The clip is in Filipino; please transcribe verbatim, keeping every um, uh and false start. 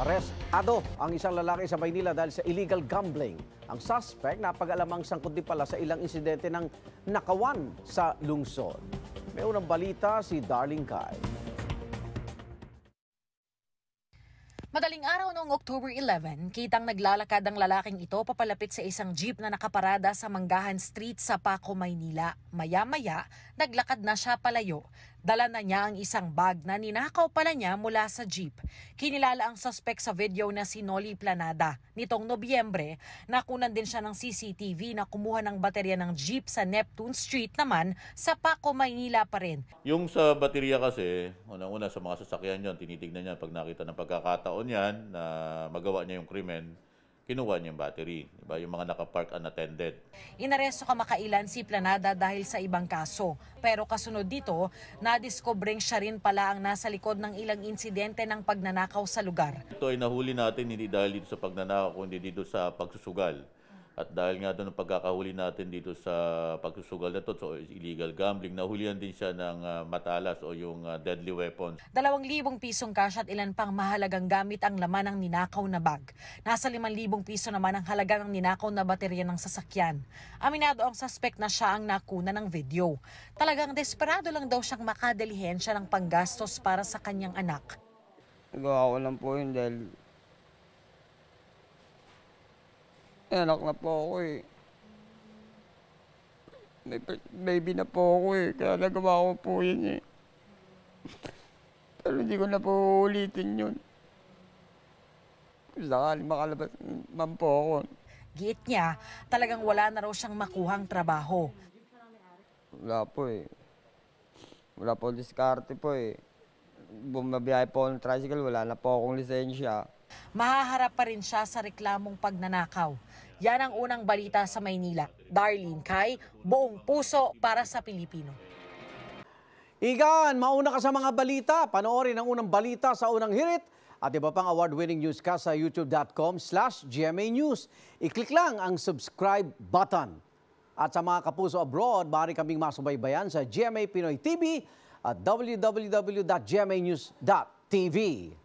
Arestado ang isang lalaki sa Maynila dahil sa illegal gambling. Ang suspect napag-alamang sangkot din pala sa ilang insidente ng nakawan sa lungsod. May unang balita si Darling Kai. Madaling araw noong October eleven, kitang naglalakad ang lalaking ito papalapit sa isang jeep na nakaparada sa Manggahan Street sa Paco, Maynila. Maya-maya, naglakad na siya palayo. Dala na niya ang isang bag na ninakaw pala niya mula sa jeep. Kinilala ang suspect sa video na si Noli Planada. Nitong Nobyembre, nakunan din siya ng C C T V na kumuha ng baterya ng jeep sa Neptune Street naman sa Paco, Maynila pa rin. Yung sa baterya kasi, unang-una sa mga sasakyan yun, tinitignan niya pag nakita ng pagkakataon yan na magawa niya yung krimen, kinuha niya yung battery, diba? Yung mga nakapark unattended. Inaresto kamakailan si Planada dahil sa ibang kaso. Pero kasunod dito, nadiskubreng siya rin pala ang nasa likod ng ilang insidente ng pagnanakaw sa lugar. Ito ay nahuli natin hindi dahil dito sa pagnanakaw, kundi dito sa pagsusugal. At dahil nga doon ang pagkakahuli natin dito sa pagsusugal na ito, so illegal gambling, nahulihan din siya ng uh, matalas o yung uh, deadly weapons. Dalawang libong pisong cash at ilan pang mahalagang gamit ang laman ng ninakaw na bag. Nasa limang libong piso naman ang halaga ng ninakaw na baterya ng sasakyan. Aminado ang suspect na siya ang nakuna ng video. Talagang desperado lang daw siyang makadilihensya ng panggastos para sa kanyang anak. Nagawa ko lang po yun dahil anak na po ako eh. May baby na po ako eh. Kaya nagawa ko po yun eh. Pero hindi ko na po ulitin yun. Sakali makalabas man po ako. Giit niya, talagang wala na raw siyang makuhang trabaho. Wala po eh. Wala po diskarte po eh. Bumabiyahe po ng tricycle, wala na po akong lisensya. Mahaharap pa rin siya sa reklamong pagnanakaw. Yan ang unang balita sa Maynila. Darlene Kai, buong puso para sa Pilipino. Igan, mauna ka sa mga balita. Panoorin ang unang balita sa unang hirit at iba pang award-winning newscast sa youtube.com slash GMA News. I-click lang ang subscribe button. At sa mga kapuso abroad, maaari kaming masubaybayan sa G M A Pinoy T V at w w w dot g m a news dot t v.